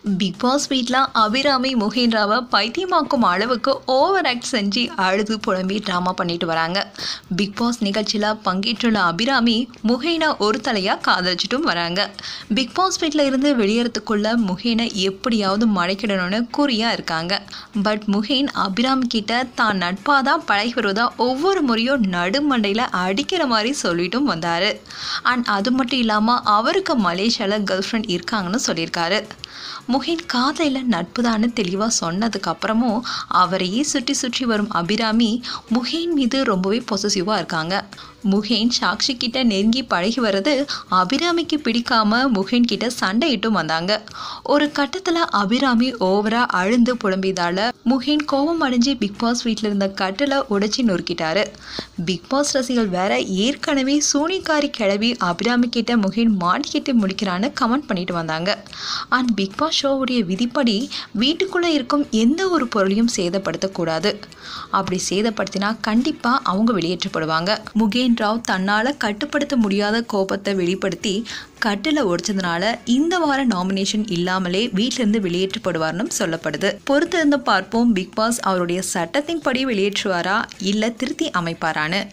Big pass வீட்டில் அபிராமி முகேன் ராவை பைத்தியமாக்கும் அளவுக்கு over act செஞ்சு அழுது புலம்பி ட்ராமா பண்ணிட்டு வராங்க. பிக் பாஸ் நிகழ்ச்சியில் பங்கேற்றுள்ள அபிராமி முகேனை ஒரு தலையாக காதலிச்சிட்டும் வராங்க. பிக் பாஸ் வீட்டில் இருந்து வெளியேறதுக்குள்ள முகேனை எப்படியாவது மடக்கிடணும்னு குறியாக இருக்காங்க. பட் முகேன் அபிராமி கிட்ட தான் நட்பாக தான் பழகி வருவதா ஒவ்வொரு முறையும் நடுமண்டையில் அடிக்கிற மாதிரி சொல்லிட்டும் வந்தார். அண்ட் அது மட்டும் இல்லாமல் அவருக்கு மலேசியாவில் கேர்ள் ஃப்ரெண்ட் இருக்காங்கன்னு சொல்லியிருக்காரு. முகேன் காதலில் நட்பு தான்னு தெளிவாக சொன்னதுக்கு அப்புறமும் அவரையே சுற்றி சுற்றி வரும் அபிராமி முகேன் மீது ரொம்பவே பொசசிவாக இருக்காங்க. முகேன் சாக்ஷி கிட்ட நெருங்கி பழகி வர்றது அபிராமிக்கு பிடிக்காம முகேன் கிட்ட சண்டையிட்டும் வந்தாங்க. ஒரு கட்டத்தில் அபிராமி ஓவரா அழுந்து புலம்பியதால முகேன் கோபம் அடைஞ்சு பிக் பாஸ் வீட்டில் இருந்த கட்டில உடைச்சி நொறுக்கிட்டாரு. பிக் பாஸ் ரசிகர்கள் வேற ஏற்கனவே சூனிகாரி கிளவி அபிராமி கிட்ட முகேன் மாட்டிக்கிட்டு முடிக்கிறான்னு கமெண்ட் பண்ணிட்டு வந்தாங்க. அண்ட் பிக் பாஸ் ஷோவுடைய விதிப்படி வீட்டுக்குள்ளே இருக்கும் எந்த ஒரு பொருளையும் சேதப்படுத்தக்கூடாது. அப்படி சேதப்படுத்தினா கண்டிப்பாக அவங்க வெளியேற்றப்படுவாங்க. முகேன் ராவ் தன்னால் கட்டுப்படுத்த முடியாத கோபத்தை வெளிப்படுத்தி கட்டில உடைச்சதுனால இந்த வார நாமினேஷன் இல்லாமலே வீட்டிலிருந்து வெளியேற்றப்படுவார்னு சொல்லப்படுது. பொறுத்திருந்து பார்ப்போம் பிக் பாஸ் அவருடைய சட்டத்தின்படி வெளியேற்றுவாரா இல்லை திருத்தி அமைப்பாரான்னு.